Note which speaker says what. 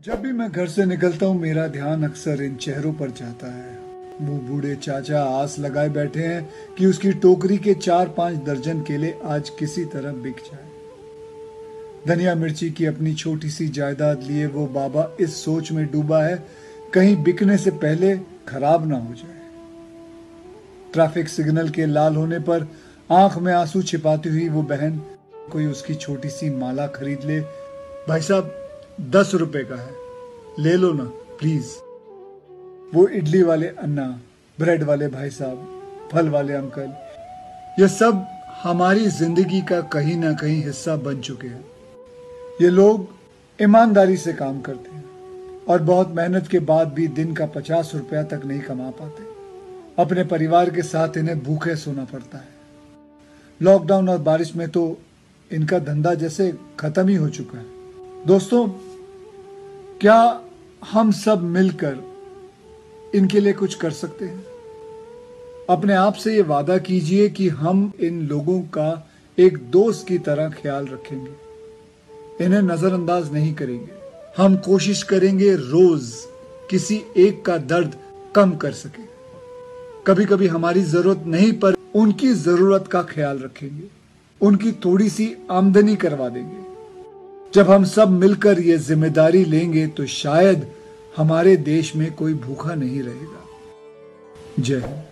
Speaker 1: जब भी मैं घर से निकलता हूँ मेरा ध्यान अक्सर इन चेहरों पर जाता है। वो बूढ़े चाचा आस लगाए बैठे हैं कि उसकी टोकरी के 4-5 दर्जन केले आज किसी तरह बिक जाए। धनिया मिर्ची की अपनी छोटी सी जायदाद लिए वो बाबा इस सोच में डूबा है कहीं बिकने से पहले खराब ना हो जाए। ट्रैफिक सिग्नल के लाल होने पर आंख में आंसू छिपाती हुई वो बहन कोई उसकी छोटी सी माला खरीद ले। भाई साहब 10 रुपए का है, ले लो ना प्लीज। वो इडली वाले अन्ना, ब्रेड वाले भाई साहब, फल वाले अंकल, ये सब हमारी जिंदगी का कहीं ना कहीं हिस्सा बन चुके हैं। ये लोग ईमानदारी से काम करते हैं और बहुत मेहनत के बाद भी दिन का 50 रुपया तक नहीं कमा पाते। अपने परिवार के साथ इन्हें भूखे सोना पड़ता है। लॉकडाउन और बारिश में तो इनका धंधा जैसे खत्म ही हो चुका है। दोस्तों, क्या हम सब मिलकर इनके लिए कुछ कर सकते हैं? अपने आप से ये वादा कीजिए कि हम इन लोगों का एक दोस्त की तरह ख्याल रखेंगे, इन्हें नजरअंदाज नहीं करेंगे। हम कोशिश करेंगे रोज किसी एक का दर्द कम कर सके। कभी कभी हमारी जरूरत नहीं पर उनकी जरूरत का ख्याल रखेंगे, उनकी थोड़ी सी आमदनी करवा देंगे। जब हम सब मिलकर ये जिम्मेदारी लेंगे तो शायद हमारे देश में कोई भूखा नहीं रहेगा। जय हिंद।